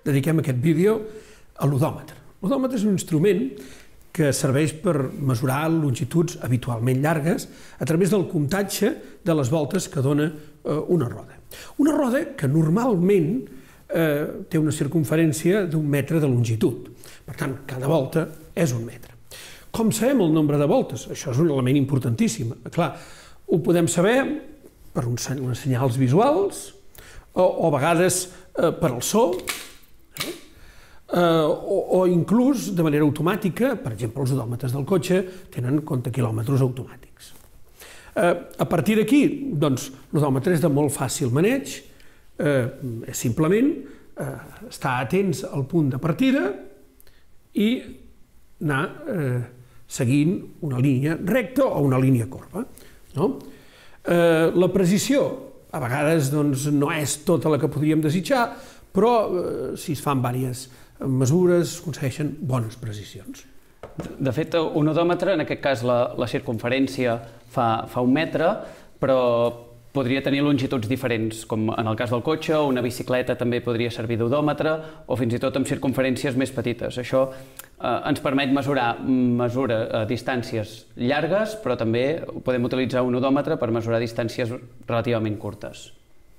dediquem aquest vídeo a l'odòmetre. L'odòmetre és un instrument que serveix per mesurar longituds habitualment llargues a través del comptatge de les voltes que dona una roda. Una roda que normalment té una circumferència d'1 metre de longitud. Per tant, cada volta és 1 metre. Com sabem el nombre de voltes? Això és un element importantíssim. Clar, ho podem saber per uns senyals visuals o a vegades per al so, o inclús de manera automàtica. Per exemple, els odòmetres del cotxe tenen comptaquilòmetres automàtics. A partir d'aquí, doncs, l'odòmetre és de molt fàcil maneig, és simplement estar atents al punt de partida i anar seguint una línia recta o una línia corba. La precisió, a vegades, no és tota la que podríem desitjar, però si es fan diverses mesures s'aconsegueixen bones precisions. De fet, un odòmetre, en aquest cas la circumferència fa 1 metre, però podria tenir longituds diferents, com en el cas del cotxe, o una bicicleta també podria servir d'odòmetre, o fins i tot amb circumferències més petites. Això ens permet mesurar distàncies llargues, però també podem utilitzar un odòmetre per mesurar distàncies relativament curtes.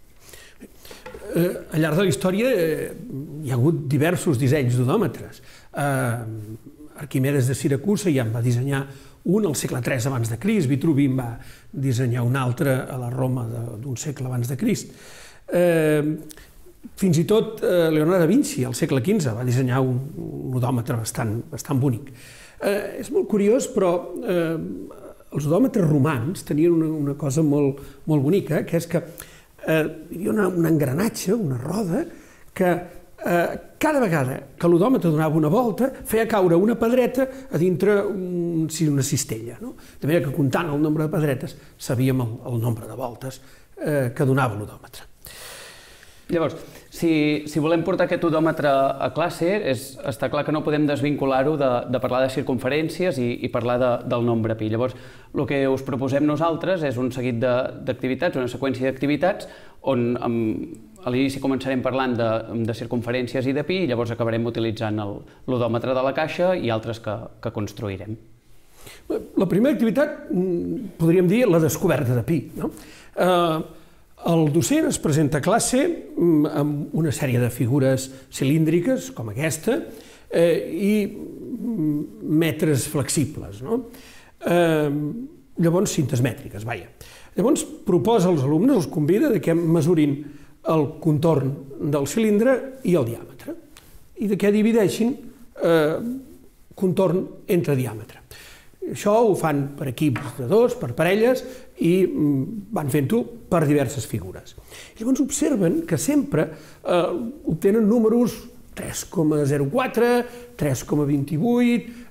Al llarg de la història hi ha hagut diversos dissenys d'odòmetres. Arquimedes de Siracusa ja en va dissenyar un al segle III abans de Crist, Vitruvi en va dissenyar un altre a la Roma d'un segle abans de Crist. Fins i tot Leonardo da Vinci, al segle XV, va dissenyar un odòmetre bastant bonic. És molt curiós, però els odòmetres romans tenien una cosa molt bonica, que és que hi havia un engranatge, una roda, que cada vegada que l'odòmetre donava una volta feia caure una pedreta a dintre una cistella. De manera que, comptant el nombre de pedretes, sabíem el nombre de voltes que donava l'odòmetre. Llavors, si volem portar aquest odòmetre a classe, està clar que no podem desvincular-ho de parlar de circumferències i parlar del nombre pi. Llavors, el que us proposem nosaltres és un seguit d'activitats, una seqüència d'activitats, on a l'inici començarem parlant de circumferències i de pi, i llavors acabarem utilitzant l'odòmetre de la caixa i altres que construirem. La primera activitat, podríem dir, la descoberta de pi. El docent es presenta a classe amb una sèrie de figures cilíndriques, com aquesta, i metres flexibles. Llavors, cintes mètriques, vaja. Llavors, proposa als alumnes, els convida que mesurin el contorn del cilindre i el diàmetre, i que divideixin contorn entre diàmetre. Això ho fan per equips de 2, per parelles, i van fent-ho per diverses figures. Llavors observen que sempre obtenen números 3,04, 3,28,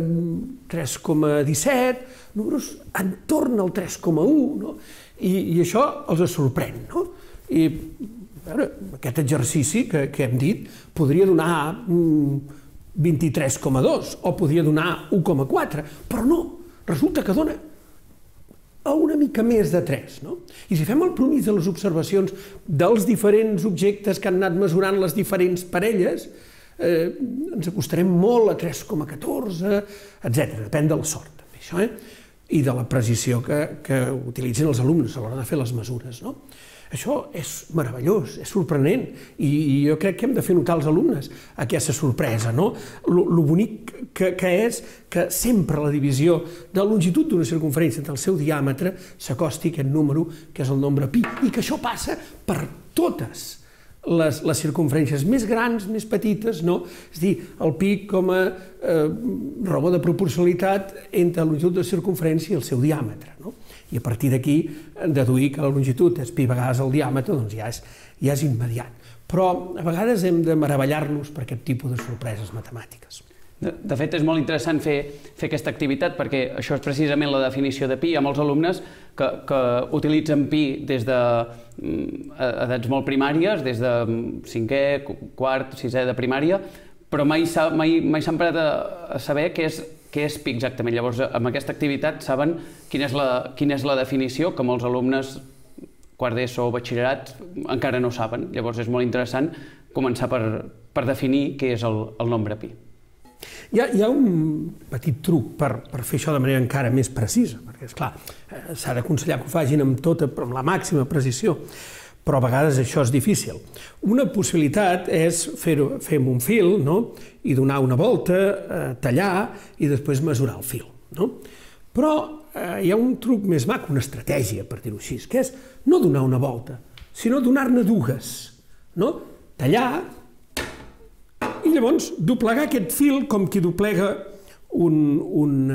3,17, números entorn al 3,1, i això els sorprèn. I aquest exercici que hem dit podria donar 23,2 o podria donar 1,4, però no, resulta que dona una mica més de 3. I si fem el promís de les observacions dels diferents objectes que han anat mesurant les diferents parelles, ens acostarem molt a 3,14, etc. Depèn de la sort, també, i de la precisió que utilitzen els alumnes a l'hora de fer les mesures. Això és meravellós, és sorprenent, i jo crec que hem de fer notar als alumnes aquesta sorpresa. Lo bonic que és que sempre la divisió de la longitud d'una circumferència del seu diàmetre s'acosti a aquest número, que és el nombre pi, i que això passa per totes les circumferències més grans, més petites, és a dir, el pi com a raó de proporcionalitat entre la longitud de la circumferència i el seu diàmetre. I a partir d'aquí, deduir que la longitud és pi vegades el diàmetre, doncs ja és immediat. Però a vegades hem de meravellar-nos per aquest tipus de sorpreses matemàtiques. De fet, és molt interessant fer aquesta activitat, perquè això és precisament la definició de pi. Hi ha molts alumnes que utilitzen pi des d'edats molt primàries, des de 5è, 4è, 6è de primària, però mai s'han parat a saber què és pi exactament. Llavors, amb aquesta activitat saben quina és la definició que molts alumnes, quart d'ESO o batxillerat, encara no saben. Llavors, és molt interessant començar per per definir què és el nombre pi. Hi ha un petit truc per fer això de manera encara més precisa, perquè, esclar, s'ha d'aconsellar que ho facin amb la màxima precisió, però a vegades això és difícil. Una possibilitat és fer amb un fil, i donar una volta, tallar i després mesurar el fil. Però hi ha un truc més maco, una estratègia, per dir-ho així, que és no donar una volta, sinó donar-ne dues. Tallar i llavors doblegar aquest fil com qui doblega un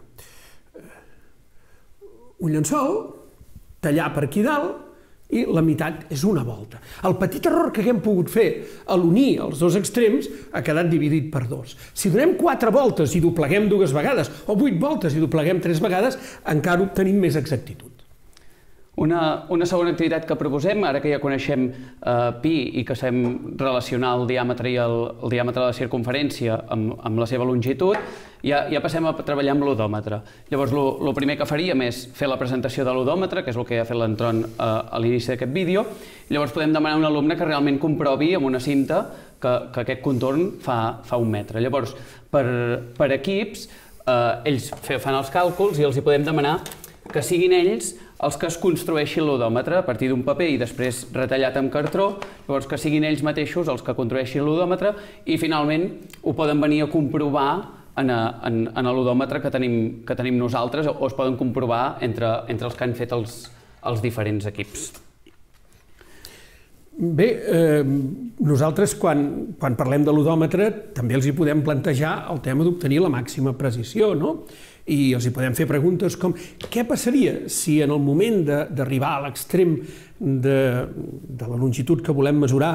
llençol, tallar per aquí dalt i la meitat és una volta. El petit error que haguem pogut fer a l'unir els dos extrems ha quedat dividit per dos. Si donem 4 voltes i dobleguem 2 vegades, o 8 voltes i dobleguem 3 vegades, encara obtenim més exactitud. Una segona activitat que proposem, ara que ja coneixem pi i que sabem relacionar el diàmetre i el diàmetre de la circunferència amb la seva longitud, ja passem a treballar amb l'odòmetre. Llavors, el primer que faríem és fer la presentació de l'odòmetre, que és el que ja ha fet l'Antron a l'inici d'aquest vídeo. Llavors podem demanar a un alumne que realment comprovi amb una cinta que aquest contorn fa 1 metre. Llavors, per equips, ells fan els càlculs i els hi podem demanar que siguin ells els que es construeixin l'odòmetre a partir d'un paper i després retallat amb cartró, llavors que siguin ells mateixos els que construeixin l'odòmetre i finalment ho poden venir a comprovar en l'odòmetre que tenim nosaltres o es poden comprovar entre els que han fet els diferents equips. Bé, nosaltres quan parlem de l'odòmetre també els hi podem plantejar el tema d'obtenir la màxima precisió, no? I els hi podem fer preguntes com què passaria si en el moment d'arribar a l'extrem de la longitud que volem mesurar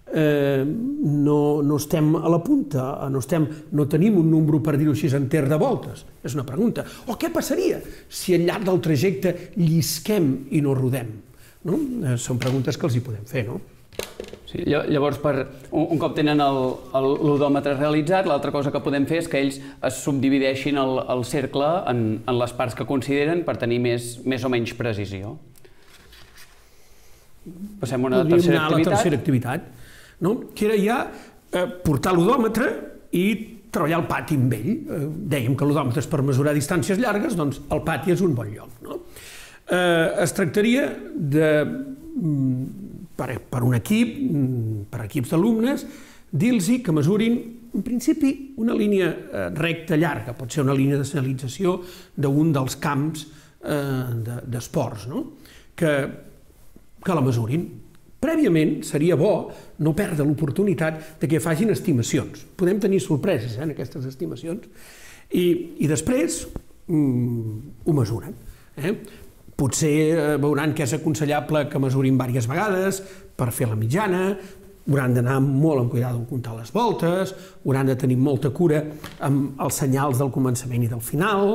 no estem a la punta, no tenim un número, per dir-ho així, enter de voltes? És una pregunta. O què passaria si al llarg del trajecte llisquem i no rodem? Són preguntes que els hi podem fer, no? Llavors, un cop tenen l'odòmetre realitzat, l'altra cosa que podem fer és que ells es subdivideixin el cercle en les parts que consideren per tenir més o menys precisió. Passem a una tercera activitat. Podríem anar a la tercera activitat, que era ja portar l'odòmetre i treballar el pati amb ell. Dèiem que l'odòmetre és per mesurar distàncies llargues, doncs el pati és un bon lloc. Es tractaria de, per un equip, per equips d'alumnes, dir-los que mesurin, en principi, una línia recta llarga, pot ser una línia de senyalització d'un dels camps d'esports, que la mesurin. Prèviament seria bo no perdre l'oportunitat que facin estimacions. Podem tenir sorpreses en aquestes estimacions i després ho mesuren. Potser veuran que és aconsellable que mesurin diverses vegades per fer la mitjana, hauran d'anar molt amb cuidado a comptar les voltes, hauran de tenir molta cura amb els senyals del començament i del final.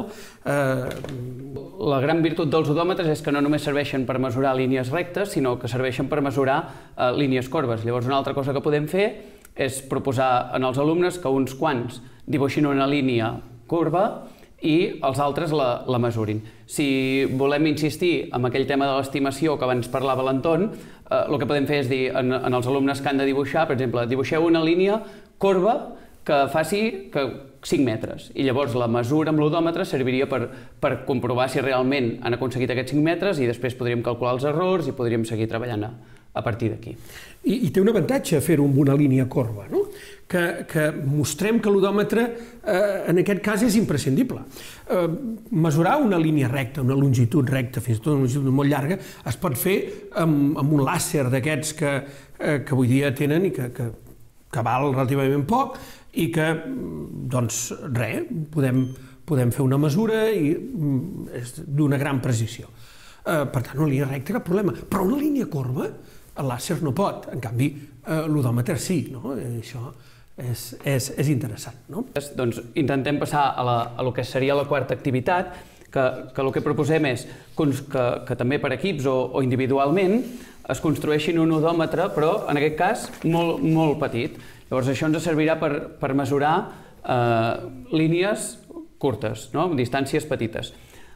La gran virtut dels odòmetres és que no només serveixen per mesurar línies rectes, sinó que serveixen per mesurar línies corbes. Llavors, una altra cosa que podem fer és proposar als alumnes que uns quants dibuixin una línia corba i els altres la mesurin. Si volem insistir en aquell tema de l'estimació que abans parlava l'Anton, el que podem fer és dir als alumnes que han de dibuixar, per exemple, dibuixeu una línia corba que faci 5 metres. I llavors la mesura amb l'odòmetre serviria per comprovar si realment han aconseguit aquests 5 metres i després podríem calcular els errors i podríem seguir treballant a partir d'aquí. I té un avantatge fer-ho amb una línia corba, no? Que mostrem que l'odòmetre en aquest cas és imprescindible. Mesurar una línia recta, una longitud recta, fins i tot una longitud molt llarga, es pot fer amb un làser d'aquests que avui dia tenen i que val relativament poc i que, doncs, res, podem fer una mesura i és d'una gran precisió. Per tant, una línia recta, cap problema. Però una línia corba, el làser no pot. En canvi, l'odòmetre sí, no? Això és interessant, no? Doncs intentem passar a lo que seria la quarta activitat, que el que proposem és que també per equips o individualment es construeixin un odòmetre, però en aquest cas molt petit. Llavors això ens servirà per mesurar línies curtes, distàncies petites.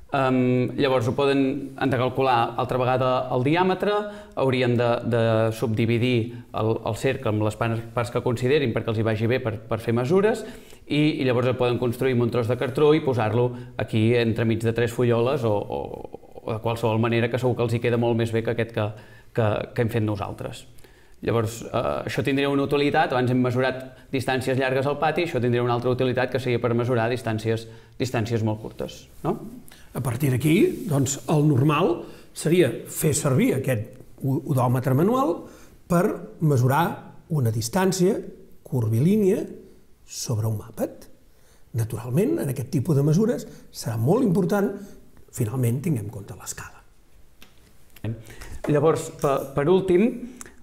Llavors ho poden, han de calcular altra vegada el diàmetre, haurien de subdividir el cercle amb les parts que considerin perquè els hi vagi bé per fer mesures i llavors el poden construir amb un tros de cartró i posar-lo aquí entremig de 3 fulloles o de qualsevol manera que segur que els hi queda molt més bé que aquest que hem fet nosaltres. Llavors, això tindria una utilitat, abans hem mesurat distàncies llargues al pati, això tindria una altra utilitat que seria per mesurar distàncies molt curtes, no? A partir d'aquí, doncs, el normal seria fer servir aquest odòmetre manual per mesurar una distància curvilínia sobre un màpet. Naturalment, en aquest tipus de mesures serà molt important, finalment, tinguem en compte l'escala. Llavors, per últim,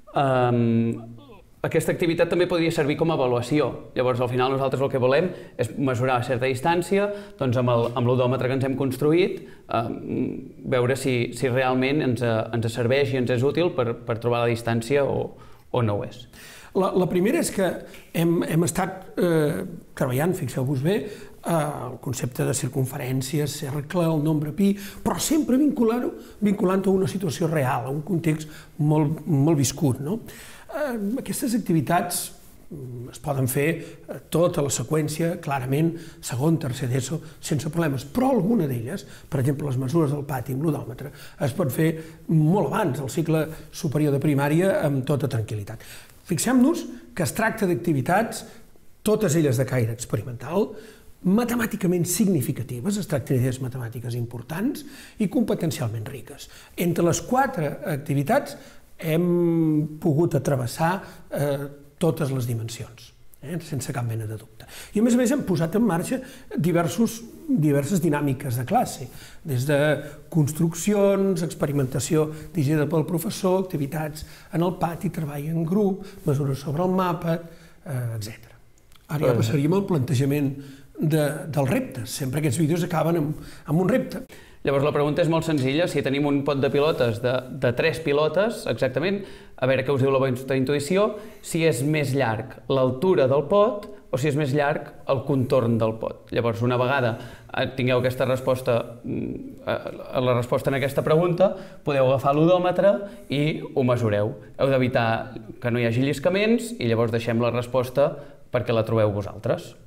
aquesta activitat també podria servir com a avaluació. Llavors, al final, nosaltres el que volem és mesurar a certa distància, doncs amb l'odòmetre que ens hem construït, veure si realment ens serveix i ens és útil per trobar la distància o no ho és. La primera és que hem estat treballant, fixeu-vos bé, el concepte de circumferència, cercle, el nombre pi, però sempre vinculant-ho a una situació real, a un context molt viscut, no? Aquestes activitats es poden fer tota la seqüència, clarament, segon, tercer d'ESO, sense problemes, però alguna d'elles, per exemple, les mesures del pati amb l'odòmetre, es pot fer molt abans del cicle superior de primària amb tota tranquil·litat. Fixem-nos que es tracta d'activitats, totes elles de caire experimental, matemàticament significatives, es tracta d'idees matemàtiques importants i competencialment riques. Entre les 4 activitats hem pogut travessar totes les dimensions, sense cap mena de dubte. I a més hem posat en marxa diverses dinàmiques de classe, des de construccions, experimentació dirigida pel professor, activitats en el pati, treball en grup, mesures sobre el mapa, etc. Ara ja passaríem al plantejament dels reptes. Sempre aquests vídeos acaben amb un repte. Llavors la pregunta és molt senzilla, si tenim un pot de pilotes de 3 pilotes, exactament, a veure què us diu la vostra intuïció, si és més llarg l'altura del pot o si és més llarg el contorn del pot. Llavors, una vegada tingueu aquesta resposta, la resposta en aquesta pregunta, podeu agafar l'odòmetre i ho mesureu. Heu d'evitar que no hi hagi lliscaments i llavors deixem la resposta perquè la trobeu vosaltres.